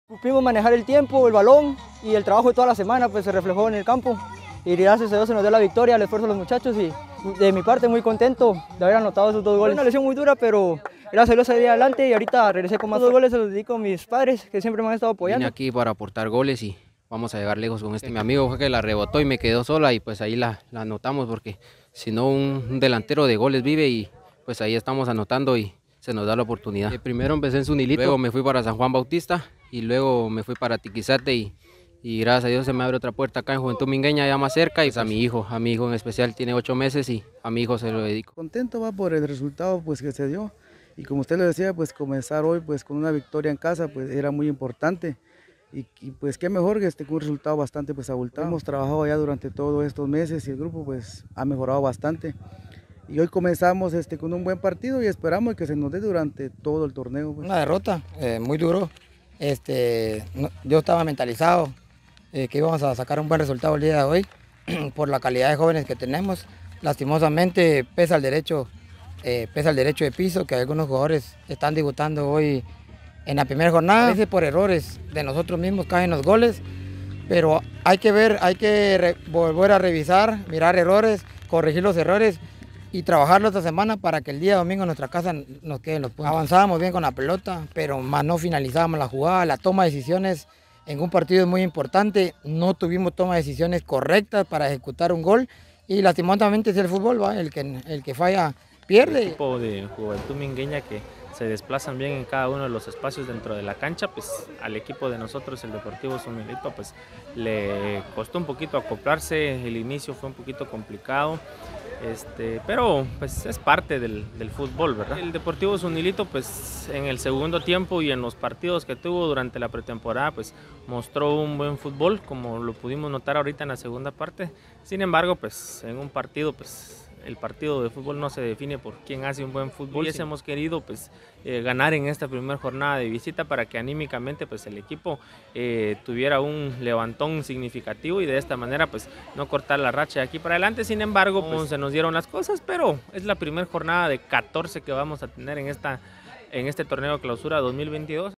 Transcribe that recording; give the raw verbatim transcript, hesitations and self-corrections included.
Supimos manejar el tiempo, el balón y el trabajo de toda la semana pues se reflejó en el campo y gracias a Dios se nos dio la victoria, el esfuerzo de los muchachos y de mi parte muy contento de haber anotado esos dos goles. Una lesión muy dura, pero gracias a Dios salí adelante y ahorita regresé con más dos goles, se los dedico a mis padres que siempre me han estado apoyando. Vine aquí para aportar goles y vamos a llegar lejos con este. Mi amigo fue que la rebotó y me quedó sola y pues ahí la, la anotamos porque si no un, un delantero de goles vive y pues ahí estamos anotando y se nos da la oportunidad. Eh, primero empecé en Sunilito, luego me fui para San Juan Bautista y luego me fui para Tiquizate y, y gracias a Dios se me abre otra puerta acá en Juventud Mingueña, ya más cerca, y pues a mi hijo, a mi hijo en especial tiene ocho meses y a mi hijo se lo dedico. Contento va por el resultado pues que se dio y como usted lo decía, pues comenzar hoy pues con una victoria en casa pues era muy importante y, y pues qué mejor que este con un resultado bastante pues abultado. Hemos trabajado ya durante todos estos meses y el grupo pues ha mejorado bastante. Y hoy comenzamos este, con un buen partido y esperamos que se nos dé durante todo el torneo. Pues. Una derrota, eh, muy duro. Este, no, yo estaba mentalizado eh, que íbamos a sacar un buen resultado el día de hoy por la calidad de jóvenes que tenemos. Lastimosamente pesa el derecho, eh, pesa el derecho de piso, que algunos jugadores están debutando hoy en la primera jornada. A veces por errores de nosotros mismos caen los goles, pero hay que ver, hay que re, volver a revisar, mirar errores, corregir los errores y trabajarlo esta semana para que el día domingo en nuestra casa nos queden los puntos. Avanzábamos bien con la pelota, pero más no finalizábamos la jugada, la toma de decisiones en un partido es muy importante, no tuvimos toma de decisiones correctas para ejecutar un gol y lastimosamente es el fútbol, ¿va? El, que, el que falla pierde. El equipo de Juventud Mingueña que se desplazan bien en cada uno de los espacios dentro de la cancha, pues al equipo de nosotros, el Deportivo Sunilito, pues le costó un poquito acoplarse, el inicio fue un poquito complicado. Este, pero pues es parte del, del fútbol, ¿verdad? El Deportivo Sunilito pues en el segundo tiempo y en los partidos que tuvo durante la pretemporada pues mostró un buen fútbol, como lo pudimos notar ahorita en la segunda parte. Sin embargo, pues en un partido pues el partido de fútbol no se define por quién hace un buen fútbol. Y hemos querido pues eh, ganar en esta primera jornada de visita para que anímicamente pues el equipo eh, tuviera un levantón significativo y de esta manera pues no cortar la racha de aquí para adelante. Sin embargo, pues se nos dieron las cosas, pero es la primera jornada de catorce que vamos a tener en esta en este torneo de clausura dos mil veintidós.